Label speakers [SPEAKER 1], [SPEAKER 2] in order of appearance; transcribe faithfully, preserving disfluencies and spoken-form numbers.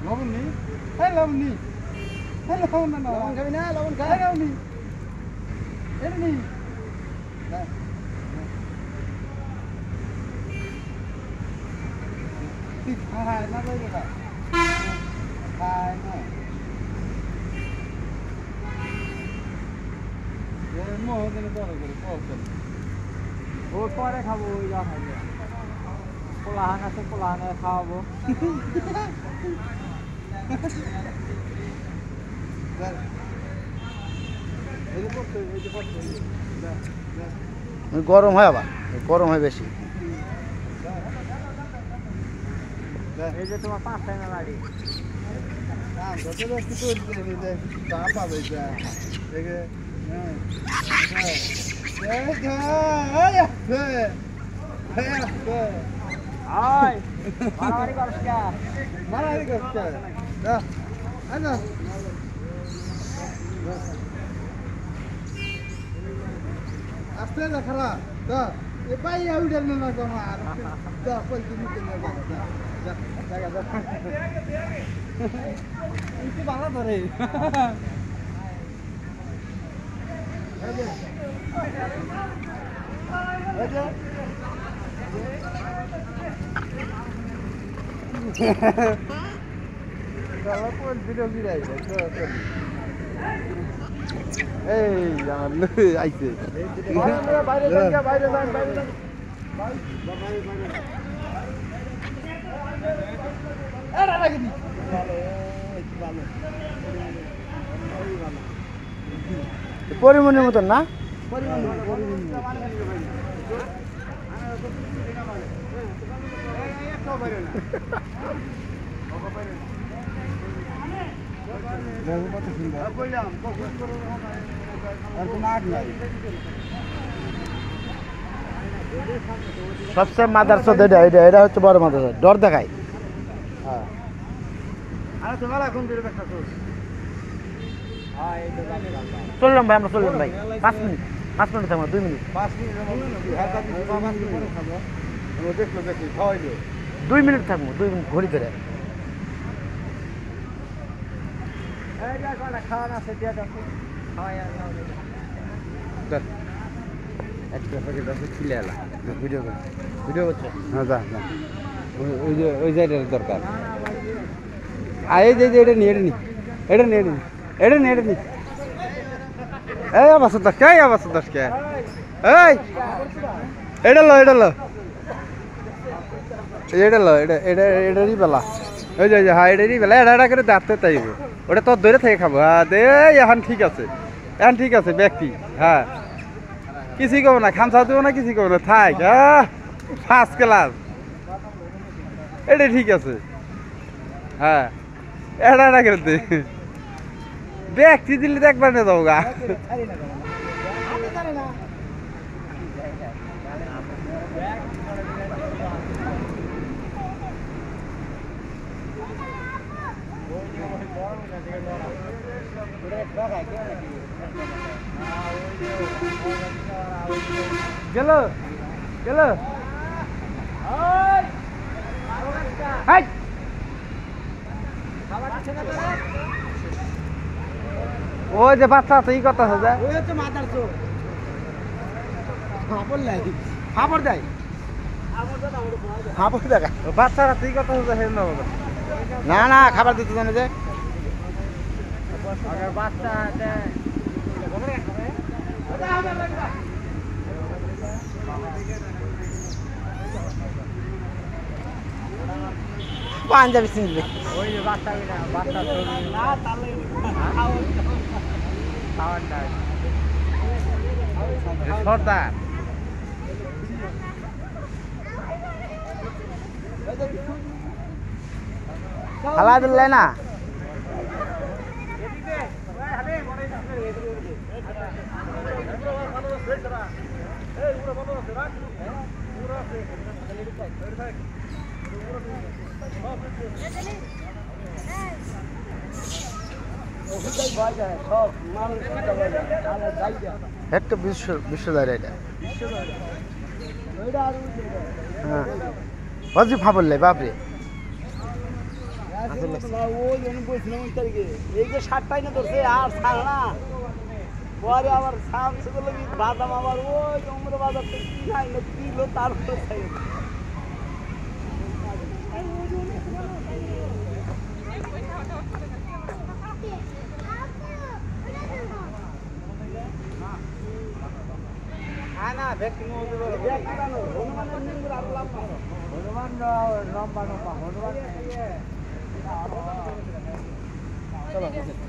[SPEAKER 1] লবণ নেই হ্যাঁ লবণ নেই হ্যাঁ লবণ না লবণ খাবি না লবণ খা লবণ নেই এটা নেই ঠিক খায় না বই বেটা খায় না মহদিনে বড় করে পৌঁছাল ও পরে খাবো ওই যা খাবে পোলাহান আছে পোলাহানে খাওয়াবো
[SPEAKER 2] গরম হয় আবার গরম হয় বেশি
[SPEAKER 1] এই যে তোমার পাঁচ টাকা লাগে পাবে মারামারি করছ কে মারামারি করছ কে না না আস্তে না খালা তো এ পাই আউডার না তোমার তো কই তুমি কেন যা যা জায়গা যা ইতি ভালো ধরে এই যে এই যে Kalau pun video viral, eh jangan lu aise. Bayar bayar bayar bayar bayar bayar. Ada lagi ni.
[SPEAKER 2] পরিমণের মতন না
[SPEAKER 1] পরিমণ পরিমণ
[SPEAKER 2] সবচেয়ে মাদারচোদ এটা এটা এটা হচ্ছে বড় মাদারচোদ ডর দেখায় চললাম ভাই আমরা চললাম ভাই পাঁচ মিনিট পাঁচ মিনিট থাকবো দুই মিনিট দুই মিনিট থাকবো দুই মিনিট ঘড়ি ধরে ভিডিও ভিডিও করছে হ্যাঁ যা যা ওই যে ওই জায়গাটার দরকার আর এই যে এটা নিয়ে এটা নি এটা নিয়ে এটা নি এটা নিয়ে এটা নি এই আবার দশ কে আবার দশ কে এই এটা লো এটা লো এটা লো এটা এটা এটারই বেলা ওই যে হ্যাঁ এটারই বেলা এটা এটা করে দাঁড়তে চাইব ওটা তোর ধরে থেকে খাবো হ্যাঁ দে এখন ঠিক আছে এখন ঠিক আছে ব্যক্তি হ্যাঁ কিছুই করবো না খামসা দেবো না কিছুই করবো না থাক হ্যাঁ ফার্স্ট ক্লাস এটা ঠিক আছে হ্যাঁ এটা এটা করে দে ব্যক্তি দিল্লি দেখবার না যাবো গা গেল গেল ওই যে বাচ্চা আছে এই কথা আছে ওই হচ্ছে মাথার চোখ ফাপড় লাই ফাপড় দেয় ফাপড় দেখা বাচ্চারা তুই কথা আছে না না খাবার দিতে জানে যে বাচ্চা পাঞ্জাবি চিনবে ওই যে বাচ্চা বাচ্চা না তাহলে সর্দার খালা দিলে না একটা বিশ্ব বিশ্বদারি এটা হ্যাঁ ফাপড়লে বাপরে
[SPEAKER 1] ওই জন্য বলছিলাম ওই তারিখে এই যে ষাটটাই না ধরছে আর ছাড় না পরে আবার সামসে বললো কি বাদাম আবার ওই অমর বাজার থেকে কি খাই না কিলো তারপরে খাই না ব্যক্তি হনুমানের নিন্দুর আর লাভ হনুমান লম্বা লম্বা হনুমান চলো